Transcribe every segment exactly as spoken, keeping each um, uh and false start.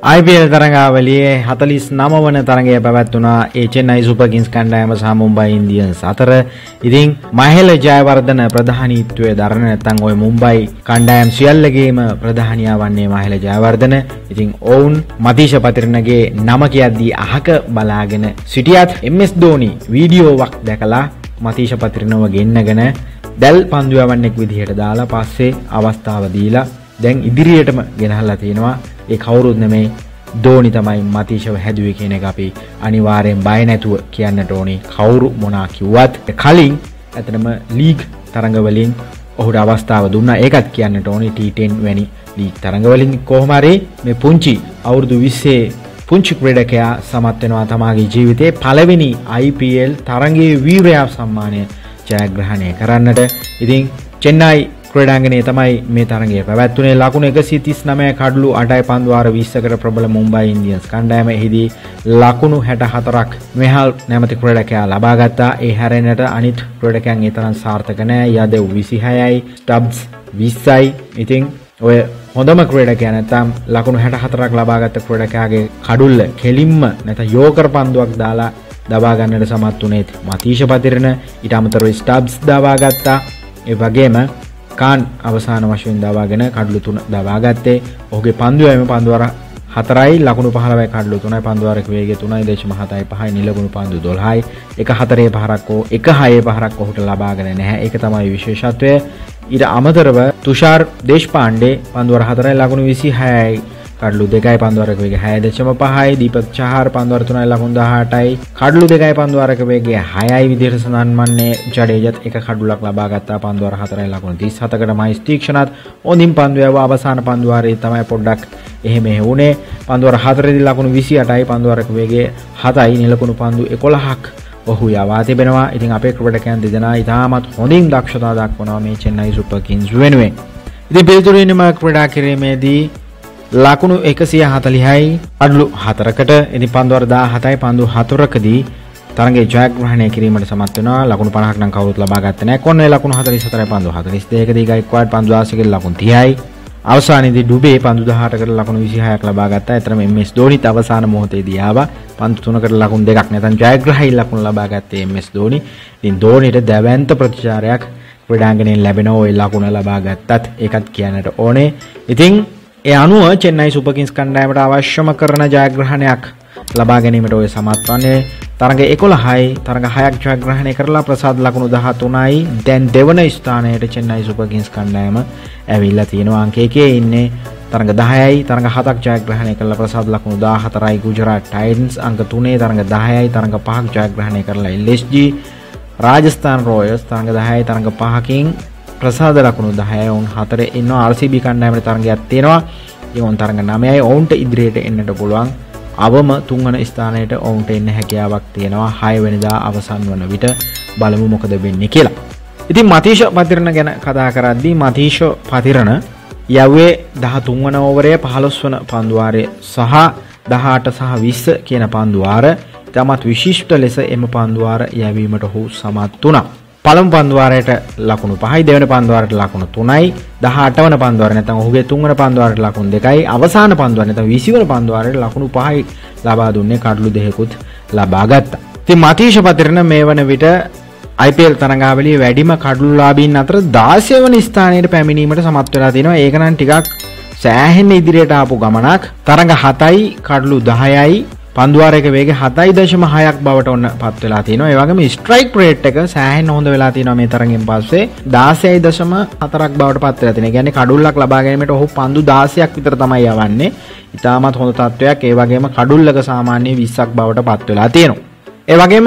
I P L තරඟාවලියේ හතළිස් නව වන තරඟය පැවැත්වුණා ඒ චෙන්නයි සුපර් කිංස් කණ්ඩායම සහ මුම්බයි ඉන්දියන්ස් අතර. ඉතින් මහේල ජයවර්ධන ප්‍රධානීත්වයේ දරන නැත්නම් ওই මුම්බයි කණ්ඩායම් සියල්ලගේම ප්‍රධානියා වන්නේ මහේල ජයවර්ධන. ඉතින් ඔවුන් මතීෂ පතිරණගේ නම කියද්දී අහක බලාගෙන සිටියත් එම් එස් ධෝනි වීඩියෝවක් දැකලා මතීෂ පතිරණව ගෙන්නගෙන දැල් පන්දුවවන්නෙක් විදිහට දාලා පස්සේ අවස්ථාව දීලා දැන් ඉදිරියටම ගෙනහලා තිනවා. ඒ කවුරුත් නෙමෙයි ධෝනි තමයි මතීෂව හැදුවේ කියන එක අපි අනිවාර්යෙන් බය නැතුව කියන්නට ඕනේ. කවුරු මොනා කිව්වත් කලින් ඇත්තටම ලීග් තරඟ වලින් ඔහුට අවස්ථාව දුන්නා. ඒකත් කියන්නට ඕනේ ටී ටෙන් වැනි ලීග් තරඟ වලින් කොහොම හරි මේ පුංචි අවුරුදු විස්සේ පුංචි ක්‍රීඩකයා සමත් වෙනවා තමාගේ ජීවිතේ පළවෙනි I P L තරඟයේ වීරයා සම්මානය ජයග්‍රහණය කරන්නට. ඉතින් චෙන්නයි ක්‍රීඩාංගණයේ තමයි මේ තරඟය පැවැත්වුණේ. ලකුණු එකසිය තිස් නවය කඩලු අටයි පන්දු වාර විස්සකට ප්‍රබල මුම්බයි ඉන්දියන්ස් කණ්ඩායම එහිදී ලකුණු හැට හතරක් මෙහල් නැමැති ක්‍රීඩකයා ලබා ගත්තා. ඒ හැරෙන්නට අනිත් ක්‍රීඩකයන් ඒ තරම් සාර්ථක නැහැ. යදෙව් විසිහයයි, ස්ටබ්ස් විස්සයි. ඉතින් ඔය හොඳම ක්‍රීඩකයා නැත්නම් ලකුණු හැට හතරක් ලබා ගත්ත ක්‍රීඩකයාගේ කඩුල්ල කෙලින්ම නැත්නම් යෝකර් පන්දුවක් දාලා දබා ගන්නට සමත් වුණේ මතීෂ පතිරණ. ඊට අමතරව ස්ටබ්ස් දබා ගත්තා. ඒ වගේම කාන් අවසාන වශයෙන් දවාගෙන කඩලු තුන දවා ගත්තේ. ඔහුගේ පන්දුවේම පන්දු වාර හතරයි ලකුණු පහළොවයි කඩලු තුනයි පන්දු වාරක වේගය තුනයි දශම හතයි පහයි නිලකුණු පන්දු දොළහයි. එක හතරේ පහරක් හෝ එක හයේ පහරක් ඔහුට ලබාගෙන නැහැ. ඒක තමයි විශේෂත්වය. ඊට අමතරව තුෂාර් දේශපාණ්ඩේ පන්දු වාර හතරයි ලකුණු විසිහයයි කඩලු දෙකයි පන්දු වාරක වේගය හය දශම පහයි. දීපක් චහර් පන්දු වාර තුනයි ලකුණු දහඅටයි කඩලු දෙකයි පන්දු වාරක වේගය හයයි විදිහට සඳහන්වන්නේ. ජඩේජත් එක කඩලුවක් ලබා ගත්තා පන්දු වාර හතරයි ලකුණු තිස් හතකට. මයිස් තීක්ෂණත් හොඳින් පන්දු යවුවා. අවසාන පන්දු වාරයේ තමයි පොඩ්ඩක් එහෙම වුණේ. පන්දු වාර හතරේදී ලකුණු විසිඅටයි පන්දු වාරක වේගය හතයි නිලකුණු පන්දු එකොළහක් ඔහු යවා තිබෙනවා. ඉතින් අපේ ක්‍රීඩකයන් දෙදෙනා ඉතාමත් හොඳින් දක්ෂතා දක්වනවා මේ චෙන්නයි සුපර් කිංස් වෙනුවෙන්. ඉතින් පිළිතුරින්ම ක්‍රීඩා කිරීමේදී ලකුණු එකසිය හතළිහයි කඩලු හතරකට. ඉතින් පන්දු වාර දහහතයි පන්දු හතරකදී තරඟයේ ජයග්‍රහණය කිරීමට සමත් වෙනවා. ලකුණු පනහක් නම් කවුරුත් ලබා ගත්තේ නැහැ. කොන්නේ ලකුණු හතළිස් හතරයි පන්දු හතළිස් දෙකකදී ගයික්වාඩ් පන්දු දාසයකට ලකුණු තිහයි. අවසානයේදී ඩුබේ පන්දු දහඅටකට ලකුණු විසිහයක් ලබා ගත්තා. එතරම් එම් එස් ධෝනිත් අවසාන මොහොතේදී ආවා. පන්දු තුනකට ලකුණු දෙකක් නැත්නම් ජයග්‍රහී ලකුණු ලබා ගත්තේ එම් එස් ධෝනි. ඉතින් ධෝනිට දැවැන්ත ප්‍රතිචාරයක් ක්‍රීඩාංගණයෙන් ලැබෙනවා ওই ලකුණ ලබා ගත්තත්. ඒකත් කියන්නට ඕනේ. ඉතින් ඒ අනුව චෙන්නයි සුපර් කිංස් කණ්ඩායමට අවශ්‍යම කරන ජයග්‍රහණයක් ලබා ගැනීමට ඔය සමත් වන්නේ. තරඟ එකොළහයි තරඟ හයක් ජයග්‍රහණය කරලා ප්‍රසාද් ලකුණු දහතුනයි. දැන් දෙවන ස්ථානයට චෙන්නයි සුපර් කිංස් කණ්ඩායම ඇවිල්ලා තියෙනවා. අංක එකේ ඉන්නේ. තරඟ දහයයි තරඟ හතක් ජයග්‍රහණය කරලා ප්‍රසාද් ලකුණු දහහතරයි ගුජරාට් ටයිටන්ස්. අංක තුනේ තරඟ දහයයි තරඟ පහක් ජයග්‍රහණය කරලා L S G. Rajasthan Royals තරඟ දහයයි තරඟ පහකින් ප්‍රසාද ලකුණු දහයයි. ඔවුන් හතරේ ඉන්නවා. ආර් සී බී කණ්ඩායමේ තරඟයක් තියෙනවා. ඒ ඔවුන් තරඟ නවයයි. ඔවුන්ට ඉදිරියට එන්නට පුළුවන්. අවම තුන්වන ස්ථානයට ඔවුන්ට එන්න හැකියාවක් තියෙනවා. හය වෙනිදා අවසන් වන විට බලමු මොකද වෙන්නේ කියලා. ඉතින් මතීෂ පතිරණ ගැන කතා කරද්දී මතීෂ පතිරණ යව්වේ දහතුන් වන ඕවරයේ පහළොස් වන පන්දු වාරය සහ දහඅට සහ විස්ස කියන පන්දු වාර. තමත් විශිෂ්ට ලෙස එම පන්දු වාර යැවීමට ඔහු සමත් වුණා. පළමු පන්දු වාරයට ලකුණු පහයි, දෙවන පන්දු වාරයට ලකුණු තුනයි, දහඅට වන පන්දු වාරය නැත්නම් ඔහුගේ තුන්වන පන්දු වාරයට ලකුණු දෙකයි, අවසාන පන්දු වාරය නැත්නම් විසි වන පන්දු වාරයට ලකුණු පහයි ලබා දුන්නේ. කඩලු දෙකකුත් ලබා ගත්තා. ඉතින් මතීෂ පතිරණ මේ වන විට I P L තරඟාවලියේ වැඩිම කඩලුලාභීන් අතර දාසය වන ස්ථානයට පැමිණීමට සමත් වෙලා තිනවා. ඒක නම් ටිකක් සෑහෙන ඉදිරියට ආපු ගමනක්. තරඟ හතයි කඩලු දහයයි පන්දු වාරයක වේගය හතයි දශම හයක් බවට ඔන්න පත් වෙලා තිනවා. ඒ වගේම ස්ට්‍රයික් රේට් එක සෑහෙන හොඳ වෙලා තිනවා මේ තරගෙන් පස්සේ. දාසයයි දශම හතරක් බවට පත් වෙලා තිනවා. ඒ කියන්නේ කඩුල්ලක් ලබා ගැනීමට ඔහු පන්දු දාසයක් විතර තමයි යවන්නේ. ඉතාමත් හොඳ තත්වයක්. ඒ වගේම කඩුල්ලක සාමාන්‍ය විස්සක් බවට පත් වෙලා තියෙනවා. ඒ වගේම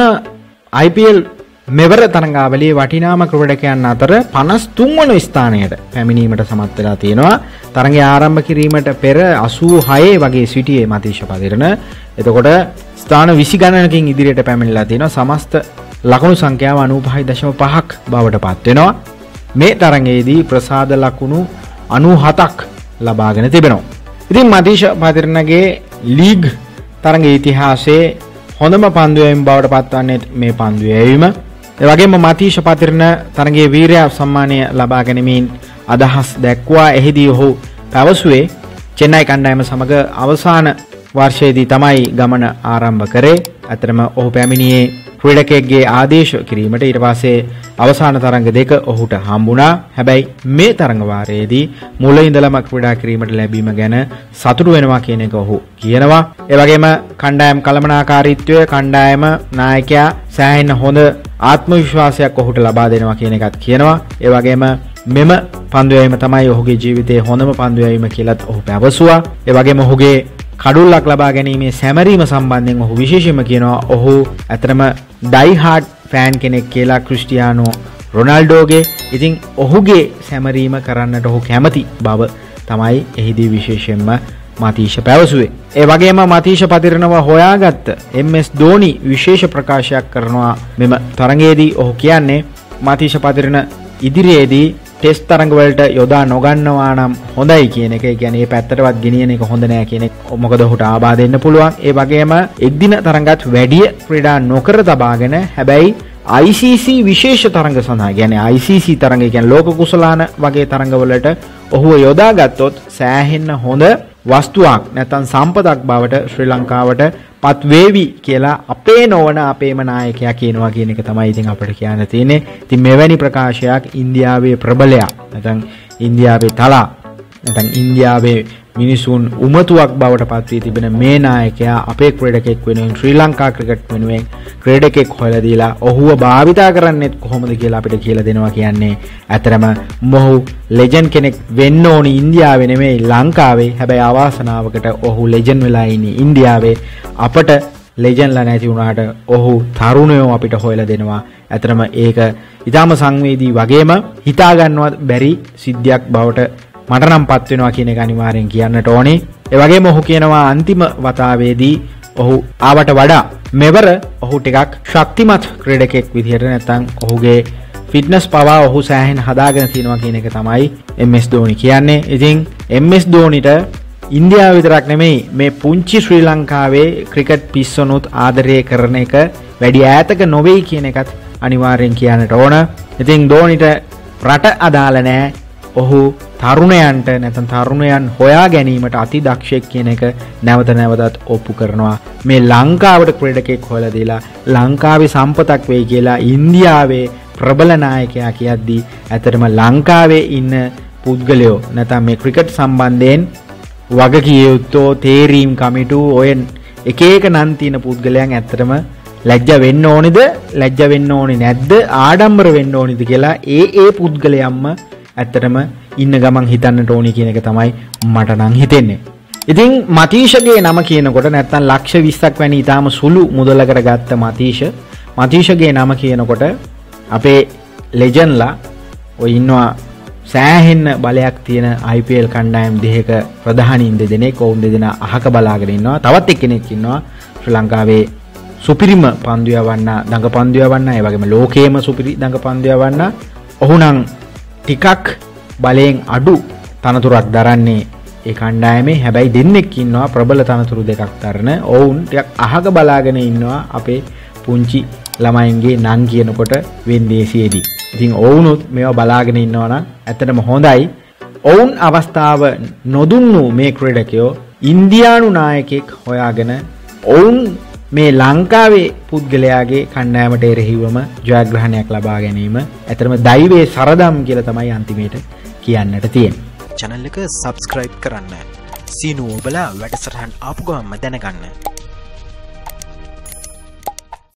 I P L මෙවර තරඟාවලියේ වටිනාම ක්‍රීඩකයන් අතර පනස් තුන් වන ස්ථානයට පැමිණීමට සමත් වෙලා තියෙනවා. තරඟය ආරම්භ කිරීමට පෙර අසූ හය වගේ සිටියේ මතීෂ පතිරණ. එතකොට ස්ථාන විසි ගණනකින් ඉදිරියට පැමිණලා තියෙනවා. සමස්ත ලකුණු සංඛ්‍යාව අනූපහයි දශම පහක් බවට පත් වෙනවා. මේ තරඟයේදී ප්‍රසාද ලකුණු අනූහතක් ලබාගෙන තිබෙනවා. ඉතින් මතීෂ පතිරණගේ ලීග් තරඟ ඉතිහාසයේ හොඳම පන්දු යැවීම බවට පත්වන්නේ මේ පන්දු යැවීම. ඒ වගේම මතීෂ පතිරණ තරඟයේ වීරයා සම්මානය ලබා ගැනීමෙන් අදහස් දැක්වුවා. එහිදී ඔහු පැවසුවේ චෙන්නයි කණ්ඩායම සමග අවසාන වර්ෂයේදී තමයි ගමන ආරම්භ කරේ. අතරම ඔහු පැමිණියේ ක්‍රීඩකයෙක්ගේ ආදේශ කිරීමට. ඊට පස්සේ අවසාන තරඟ දෙක ඔහුට හම්බුණා. හැබැයි මේ තරඟ වාරයේදී මුල ඉඳලම ක්‍රීඩා කිරීමට ලැබීම ගැන සතුටු වෙනවා කියන එක ඔහු කියනවා. ඒ වගේම කණ්ඩායම් කළමනාකාරීත්වය, කණ්ඩායම නායකයා සෑහෙන හොඳ ආත්ම විශ්වාසයක් ඔහුට ලබා දෙනවා කියන එකත් කියනවා. ඒ වගේම මෙම පන්දුවීම තමයි ඔහුගේ ජීවිතයේ හොඳම පන්දුවීම කියලාත් ඔහු පැවසුවා. ඒ වගේම ඔහුගේ කඩුල්ලක් ලබා ගැනීමේ සැමරීම සම්බන්ධයෙන් ඔහු විශේෂයෙන්ම කියනවා ඔහු ඇත්තටම ඩයි හાર્ඩ් ෆෑන් කෙනෙක් කියලා ක්‍රිස්ටියානෝ රොනාල්ඩෝගේ. ඉතින් ඔහුගේ සැමරීම කරන්නට ඔහු කැමති බව තමයි එහිදී විශේෂයෙන්ම මතීෂ පැවසුවේ. ඒ වගේම මතීෂ පතිරණව හොයාගත්ත එම් එස් ධෝනි විශේෂ ප්‍රකාශයක් කරනවා මෙම තරඟයේදී. ඔහු කියන්නේ මතීෂ පතිරණ ඉදිරියේදී ටෙස්ට් තරඟ වලට යොදා නොගන්නවා නම් හොඳයි කියන එක. ඒ කියන්නේ මේ පැත්තටවත් ගෙනියන එක හොඳ නෑ කියන එක. මොකද ඔහුට ආබාධ එන්න පුළුවන්. ඒ වගේම එක්දින තරඟත් වැඩි ක්‍රීඩා නොකර තබාගෙන හැබැයි I C C විශේෂ තරඟ සඳහා කියන්නේ I C C තරඟ කියන්නේ ලෝක කුසලාන වගේ තරඟ වලට ඔහුව යොදාගත්තොත් සෑහෙන්න හොඳ වස්තුවක් නැත්නම් සම්පතක් බවට ශ්‍රී ලංකාවට පත් වේවි කියලා අපේ නොවන අපේම නායකයා කියනවා කියන එක තමයි ඉතින් අපිට කියන්න තියෙන්නේ. ඉතින් මෙවැනි ප්‍රකාශයක් ඉන්දියාවේ ප්‍රබලයක් නැත්නම් ඉන්දියාවේ තලා නැත්නම් ඉන්දියාවේ මිනිසුන් උමතුවක් බවට පත් වී තිබෙන මේ නායකයා අපේ ක්‍රීඩකෙක් වෙනුවෙන් ශ්‍රී ලංකා ක්‍රිකට් වෙනුවෙන් ක්‍රීඩකෙක් හොයලා දීලා ඔහුව භාවිතා කරන්නෙත් කොහොමද කියලා අපිට කියලා දෙනවා. කියන්නේ ඇතරම මොහු ලෙජන්ඩ් කෙනෙක් වෙන්න ඕනි ඉන්දියාවේ නෙමෙයි ලංකාවේ. හැබැයි අවාසනාවකට ඔහු ලෙජන්ඩ් වෙලා ඉන්නේ ඉන්දියාවේ. අපට ලෙජන්ඩ්ලා නැති වුණාට ඔහු තරුණයෝ අපිට හොයලා දෙනවා. ඇතරම ඒක ඊටාම සංවේදී වගේම හිතා ගන්නවත් බැරි සිද්ධියක් බවට මට නම් පත් වෙනවා කියන එක අනිවාර්යෙන් කියන්නට ඕනේ. ඒ වගේම ඔහු කියනවා අන්තිම වතාවේදී ඔහු ආවට වඩා මෙවර ඔහු ටිකක් ශක්තිමත් ක්‍රීඩකෙක් විදිහට නැත්නම් ඔහුගේ ෆිට්නස් පවා ඔහු සෑහෙන හදාගෙන තියෙනවා කියන එක තමයි එම් එස් ධෝනි කියන්නේ. ඉතින් එම් එස් ධෝනිට ඉන්දියාව විතරක් නෙමෙයි මේ පුංචි ශ්‍රී ලංකාවේ ක්‍රිකට් පිස්සොනුත් ආදරය කරන එක වැඩි ඈතක නොවේයි කියන එකත් අනිවාර්යෙන් කියන්නට ඕන. ඉතින් ධෝනිට රට අදාළ නැහැ. ඔහු තරුණයන්ට නැත්නම් තරුණයන් හොයා ගැනීමට අති දක්ෂයෙක් කියන එක නැවත නැවතත් ඔප්පු කරනවා. මේ ලංකාවට ක්‍රීඩකෙක් හොයලා දීලා ලංකාවේ සම්පතක් වෙයි කියලා ඉන්දියාවේ ප්‍රබල නායකයා කියද්දී ඇත්තටම ලංකාවේ ඉන්න පුද්ගලයෝ නැත්නම් මේ ක්‍රිකට් සම්බන්ධයෙන් වගකිය යුත්තෝ තේරීම් කමිටු ඔය එක එක නම් තියෙන පුද්ගලයන් ඇත්තටම ලැජ්ජ වෙන්න ඕනේද ලැජ්ජ වෙන්න ඕනේ නැද්ද ආඩම්බර වෙන්න ඕනේද කියලා ඒ ඒ පුද්ගලයන්ම ඇත්තටම ඉන්න ගමන් හිතන්නට ඕනි කියන එක තමයි මට නම් හිතෙන්නේ. ඉතින් මතීෂගේ නම කියනකොට නැත්තම් ලක්ෂ විස්සක් වැනි ඊටාම සුළු මුදලකට ගත්ත මතීෂ මතීෂගේ නම කියනකොට අපේ ලෙජන්ඩ්ලා ඔය ඉන්නවා සෑහෙන්න බලයක් තියෙන I P L කණ්ඩායම් දෙකක ප්‍රධානීන් දෙදෙනෙක්. ඔවුන් දෙදෙනා අහක බලාගෙන ඉන්නවා. තවත් එක්කෙනෙක් ඉන්නවා ශ්‍රී ලංකාවේ සුපිරිම පන්දු යවන්න දඟ පන්දු යවන්න ඒ වගේම ලෝකයේම සුපිරි දඟ පන්දු යවන්න. ඔහු නම් ටිකක් බලයෙන් අඩු තනතුරක් දරන්නේ ඒ කණ්ඩායමේ. හැබැයි දෙන්නෙක් ඉන්නවා ප්‍රබල තනතුරු දෙකක් දරන. ඔවුන් ටිකක් අහක බලාගෙන ඉන්නවා අපේ පුංචි ළමයින්ගේ නම් කියනකොට වෙන්දේසියේදී. ඉතින් ඔවුනුත් මේවා බලාගෙන ඉන්නවා නම් ඇත්තටම හොඳයි. ඔවුන් අවස්ථාව නොදුන්නු මේ ක්‍රීඩකයෝ ඉන්දියානු නායකයෙක් හොයාගෙන ඔවුන් මේ ලංකාවේ පුද්ගලයාගේ කණ්ඩායමට එරෙහිවම ජයග්‍රහණයක් ලබා ගැනීම ඇත්තටම දෛවයේ සරදම් කියලා තමයි අන්තිමේට කියන්නට තියෙන්නේ. channel එක subscribe කරන්න. සීනුව ඔබලා වැඩසටහන් ආපු ගමන්ම දැනගන්න.